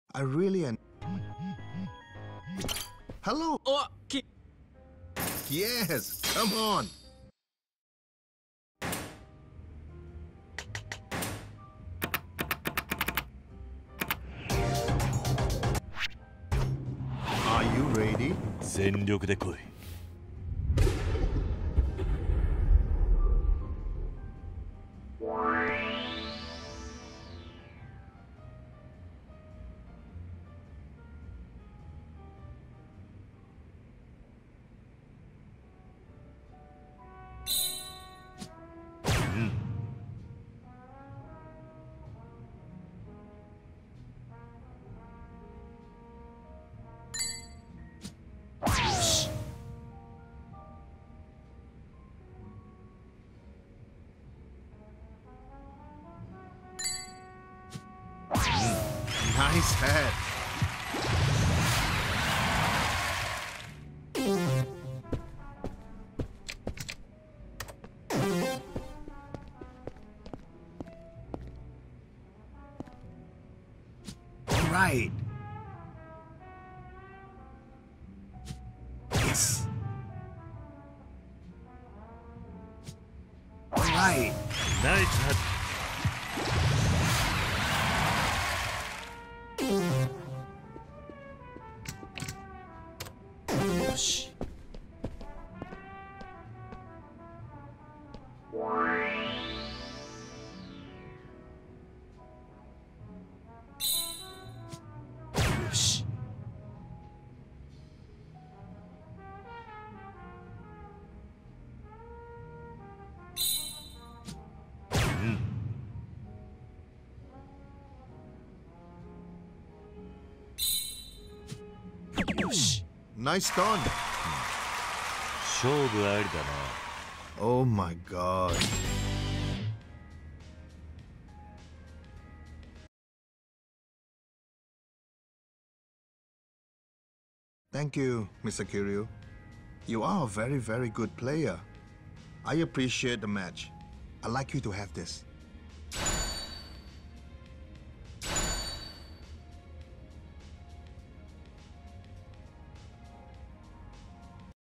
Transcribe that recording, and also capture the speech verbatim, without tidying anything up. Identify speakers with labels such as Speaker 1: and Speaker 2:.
Speaker 1: I really en- Hello.
Speaker 2: おき
Speaker 1: Yes, come on. Are you ready?
Speaker 3: 全力で来い。
Speaker 1: Nice head. All right. Yes. All right.
Speaker 3: ナイスハッ
Speaker 1: Shh. Shh. Shh. Nice stun.
Speaker 3: 勝負ありだな。
Speaker 1: Oh my god. Thank you, Mister Kiryu. You are a very, very good player. I appreciate the match. I'd like you to have this.